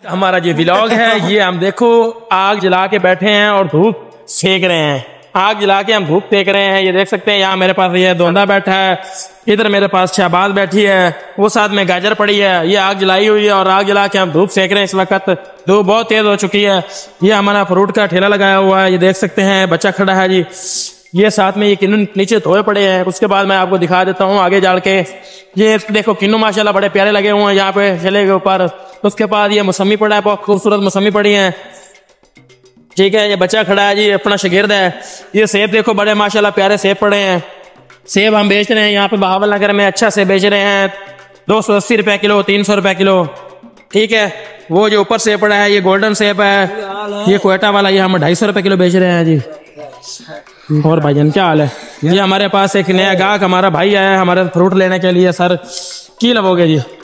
हमारा जो व्लॉग है ये हम देखो आग जला के बैठे हैं और धूप सेक रहे हैं। आग जला के हम धूप सेक रहे हैं। ये देख सकते हैं यहाँ मेरे पास ये दोंदा बैठा है, इधर मेरे पास शहबाज बैठी है, वो साथ में गाजर पड़ी है। ये आग जलाई हुई है और आग जला के हम धूप सेक रहे हैं। इस वक्त धूप बहुत तेज हो चुकी है। ये हमारा फ्रूट का ठेला लगाया हुआ है, ये देख सकते हैं बच्चा खड़ा है जी। ये साथ में ये किन्नू नीचे धोए पड़े हैं। उसके बाद मैं आपको दिखा देता हूँ आगे जाड़ के। ये देखो किन्नू माशाल्लाह बड़े प्यारे लगे हुए हैं यहाँ पे ठेले के ऊपर। उसके बाद ये मौसमी पड़ा है, बहुत खूबसूरत मौसमी पड़ी है। ठीक है, ये बच्चा खड़ा है जी, अपना शागिर्द है। ये सेब देखो बड़े माशाल्लाह प्यारे सेब पड़े हैं। सेब हम बेच रहे हैं यहाँ पे बहावल नगर में, अच्छा से बेच रहे हैं। 280 रुपए किलो, 300 रुपए किलो। ठीक है, वो जो ऊपर सेब पड़ा है ये गोल्डन सेब है, ये कोयटा वाला, ये हम 250 रुपए किलो बेच रहे हैं जी। और भाईजान क्या हाल है? ये हमारे पास एक नया गाहक हमारा भाई आया है हमारे फ्रूट लेने के लिए। सर की लवोगे जी?